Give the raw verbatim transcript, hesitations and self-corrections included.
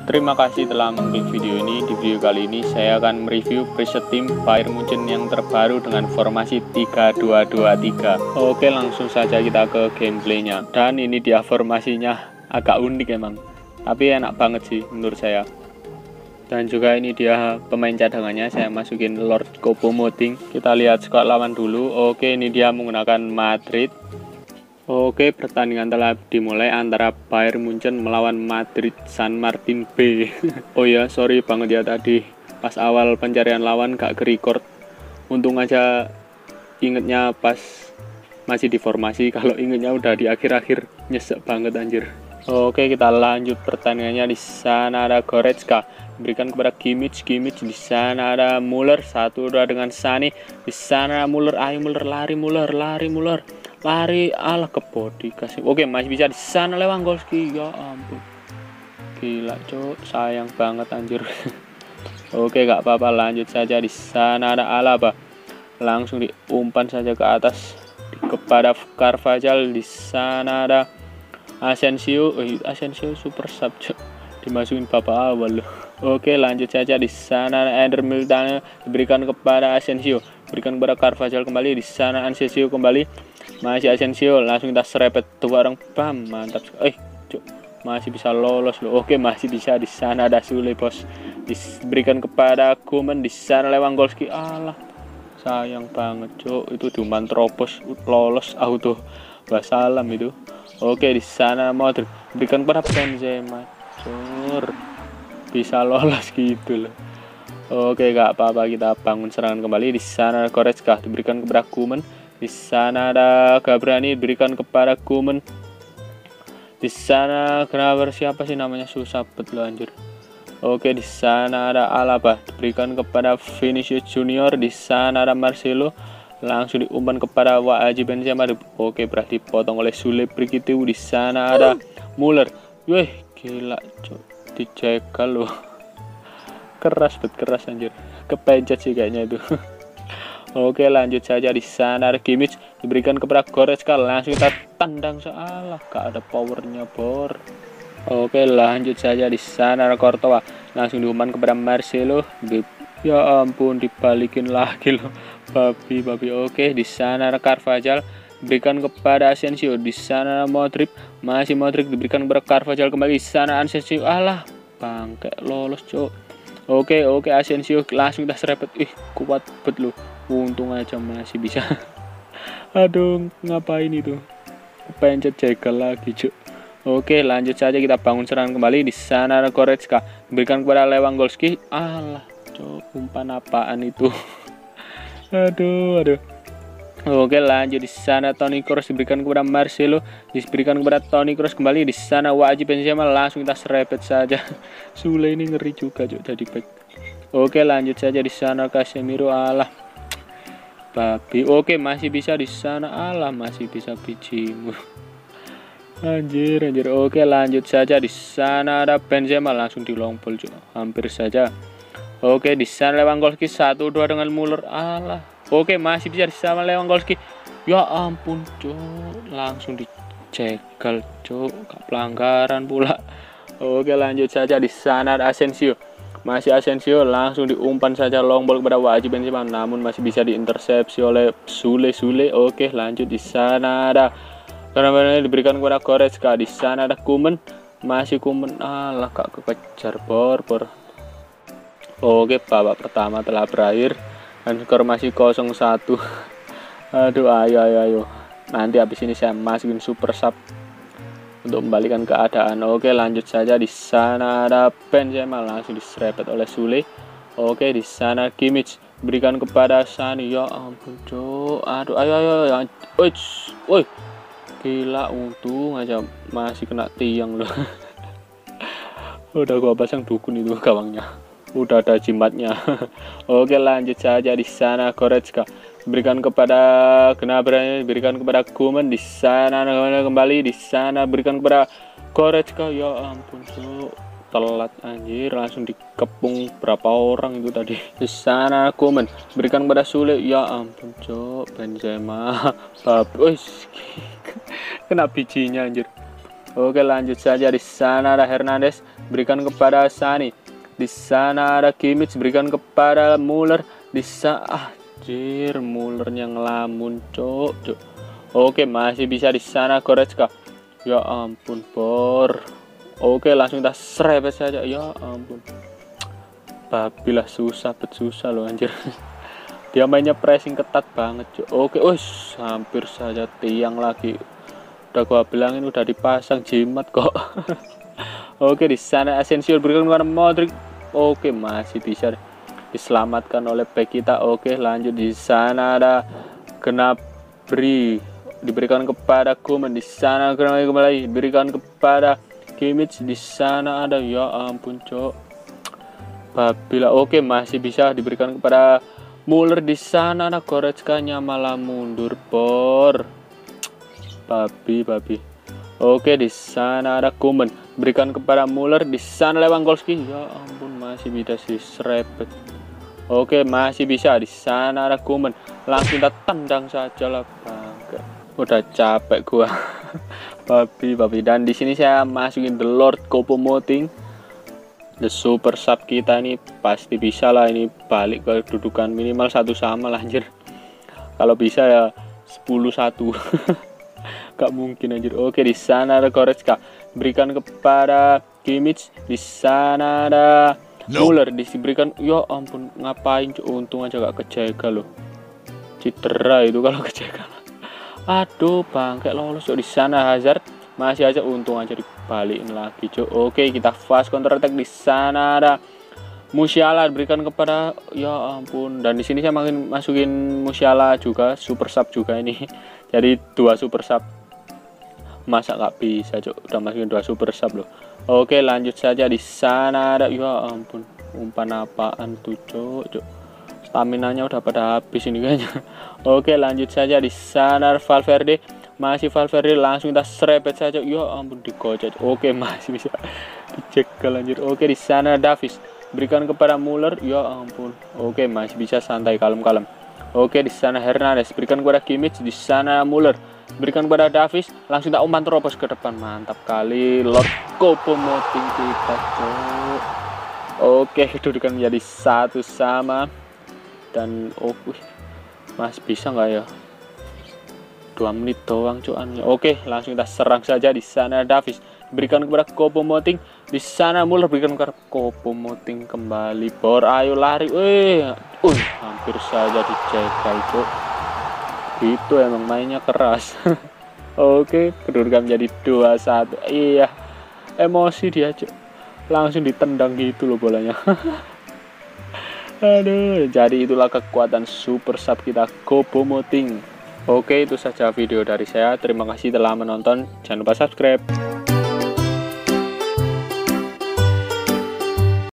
Terima kasih telah mengklik video ini. Di video kali ini saya akan mereview preset tim Bayern Munchen yang terbaru dengan formasi tiga dua dua tiga. Oke, langsung saja kita ke gameplaynya. Dan ini dia formasinya, agak unik emang, tapi enak banget sih menurut saya. Dan juga ini dia pemain cadangannya, saya masukin Lord Choupo-Moting. Kita lihat skor lawan dulu. Oke, ini dia menggunakan Madrid. Oke, pertandingan telah dimulai antara Bayern Munchen melawan Madrid San Martin B. Oh ya, sorry banget ya tadi pas awal pencarian lawan gak ke-record. Untung aja ingetnya pas masih di formasi, kalau ingetnya udah di akhir-akhir nyesek banget anjir. Oke, kita lanjut pertandingannya. Di sana ada Goretzka, diberikan kepada Kimmich. Kimmich di sana ada Muller, satu dua dengan Sani. Di sana Muller, ayo Muller, lari Muller, lari Muller. Lari ala ke body kasih. Oke, masih bisa di sana Lewandowski. Ya ampun. Gila, cok. Sayang banget anjir. Oke, gak apa-apa, lanjut saja. Di sana ada Alaba. Langsung diumpan saja ke atas kepada Carvajal. Di sana ada Asensio. Eh, Asensio super sub, cok. Dimasukin bapak awal loh. Oke, lanjut saja. Di sana ada Eder Militão, diberikan kepada Asensio. Berikan kepada Carvajal kembali. Di sana Asensio kembali. Masih Asensio, langsung kita serepet tuh orang, bam, mantap. Eh, cuk, masih bisa lolos loh. Oke, masih bisa. Di sana ada Sule, bos. Diberikan kepada Koeman. Di sana Lewandowski. Alah, sayang banget, cuk. Itu diumpan terobos, lolos auto. Wassalam itu. Oke, di sana Modric. Diberikan kepada Benzema. Cur, bisa lolos gitu loh. Oke, gak apa-apa, kita bangun serangan kembali. Di sana Goretzka, diberikan kepada Koeman. Di sana ada Gabrani, diberikan kepada Koeman. Di sana Gnabry, siapa sih namanya, susah bet lo anjir. Oke, di sana ada Alaba, diberikan kepada Vinicius Junior. Di sana ada Marcelo, langsung diumpan kepada Wajib Benzema. Oke, berarti potong oleh Sule begitu. Di sana ada Muller. Wih, gila, cok, dicegal loh. Keras bet, keras anjir. Kepencet sih kayaknya itu. Oke, lanjut saja. Di sana ada Kimmich, diberikan kepada Goretzka, langsung kita tendang. Salah, gak ada powernya bor. Oke, lanjut saja. Di sana ada Courtois, langsung diumpan kepada Marcelo. Ya ampun, dibalikin lagi loh, babi babi. Oke, di sana ada Carvajal, diberikan kepada Asensio. Di sana ada Modric, masih Modric, diberikan kepada Carvajal kembali. Di sana Asensio, alah, bangke, lolos cok. Oke, oke, Asensio langsung kita serepet. Ih, kuat bet loh. Untung aja masih bisa. Aduh, ngapain itu? Pencet jegal lagi, cuk. Oke, lanjut saja, kita bangun serangan kembali. Di sana ada Goretzka, diberikan kepada Lewandowski. Alah, cuk, umpan apaan itu? Aduh, aduh. Oke, lanjut. Di sana Toni Kroos, diberikan kepada Marcelo, diberikan kepada Toni Kroos kembali. Di sana Wajib Benzema, langsung kita serepet saja. Sule ini ngeri juga, cuk, tadi back. Oke, lanjut saja. Di sana Casemiro, alah, babi. Oke, masih bisa. Di sana, alah, masih bisa bijimu. Anjir, anjir. Oke, lanjut saja. Di sana ada Benzema, langsung di long ball, cuk. Hampir saja. Oke, di sana Lewandowski satu dua dengan Muller, alah. Oke, masih bisa. Di sana Lewandowski. Ya ampun, cuk, langsung dicegal, cuk. Pelanggaran pula. Oke, lanjut saja. Di sana ada Asensio, masih Asensio, langsung diumpan saja long ball kepada Wajib Benzema, namun masih bisa diintersepsi oleh Sule Sule. Oke, lanjut. Di sana ada karena diberikan kepada Goretzka. Di sana ada Koeman, masih Koeman, alah, gak kekejar bor bor. Oke, babak pertama telah berakhir dan skor masih nol satu. Aduh, ayo ayo ayo. Nanti habis ini saya masukin super sub untuk membalikan keadaan. Oke, lanjut saja. Di sana ada Benzema, langsung diserepet oleh Sule. Oke, di sana Kimmich, berikan kepada Sani. Ya ampun, cok. Aduh, ayo ayo. Woi, woi. Gila, untung aja masih kena tiang loh. Udah gua pasang dukun itu gawangnya. Udah ada jimatnya. Oke, lanjut saja. Di sana Goretzka, berikan kepada Gnabry, berikan kepada Koeman. Di sana kembali. Di sana berikan kepada Goretzka. Ya ampun, cuk, telat anjir, langsung dikepung berapa orang itu tadi. Di sana Koeman, berikan kepada Sule. Ya ampun, cuk, Benzema. Babi, kena bijinya anjir. Oke, lanjut saja. Di sana ada Hernandez, berikan kepada Sani. Di sana ada Kimmich, berikan kepada Muller. Di sana ah, jir, Mullernya ngelamun, cok, cok. Oke, masih bisa di sana Goretzka. Ya ampun, Bor. Oke, langsung kita serempet saja. Ya ampun. Babilah susah, bet susah loh anjir. Dia mainnya pressing ketat banget, cok. Oke, us, hampir saja tiang lagi. Udah gua bilangin udah dipasang jimat kok. Oke, di sana Asensio berikan kepada Modric. Oke, masih bisa diselamatkan oleh back kita. Oke, lanjut. Di sana ada Gnabry, diberikan kepada Koeman. Di sana kembali kembali diberikan kepada Kimmich. Di sana ada, ya ampun, cok. Babila. Oke, masih bisa diberikan kepada Muller. Di sana ada Goretzka-nya malah mundur, Bor. Babi, babi. Oke, di sana ada Koeman, berikan kepada Muller. Di sana Lewandowski. Ya ampun, masih bisa disrepet. Oke, masih bisa. Di sana ada Koeman, langsung kita tendang saja lah, bangga. Udah capek gua. Babi, babi. Dan di sini saya masukin The Lord Choupo-Moting, the super sub kita ini pasti bisa lah ini balik ke kedudukan minimal satu sama lah anjir. Kalau bisa ya sepuluh satu. Gak mungkin anjir. Oke, di sana ada Goretzka, berikan kepada Kimmich. Di sana ada no. Muller, diberikan. Ya ampun, ngapain, cuk? Untung aja gak kejaga loh. Cedera itu kalau kejaga. Aduh, bangke lolos. Di sana Hazard, masih aja, untung aja dibalikin lagi, cuk. Oke, kita fast counter attack. Di sana ada Musiala, berikan kepada, ya ampun. Dan di sini saya makin masukin Musiala juga, super sub juga ini. Jadi dua super sub. Masa nggak bisa, cok? Udah masukin dua super sub loh. Oke, lanjut saja. Di sana ada, ya ampun, umpan apaan tuh, cok, cok. Stamina-nya udah pada habis ini kayaknya. Oke, lanjut saja. Di sana Valverde, masih Valverde, langsung kita serepet saja. Ya ampun, dikocok. Oke, masih bisa dicekel lanjut. Oke, di sana Davis, berikan kepada Muller. Ya ampun. Oke, masih bisa santai, kalem-kalem. Oke, di sana Hernandez, berikan kepada Kimmich. Di sana Muller, berikan kepada Davis, langsung tak umpan terobos ke depan. Mantap kali Lord Choupo-Moting kita, cok. Oke, kedudukan menjadi satu sama. Dan oh, wih, mas bisa nggak ya? Dua menit doang, cuan. Oke, langsung kita serang saja. Di sana Davis, berikan kepada Choupo-Moting. Di sana Muller, berikan kepada Choupo-Moting kembali. Bor, ayo lari. Wih, uh, hampir saja dicekel, cok. Itu emang mainnya keras. Oke, kedudukan menjadi dua satu. Iya, emosi dia, cok. Langsung ditendang gitu loh bolanya. Aduh, jadi itulah kekuatan super sub kita, Choupo-Moting. Oke, itu saja video dari saya. Terima kasih telah menonton. Jangan lupa subscribe.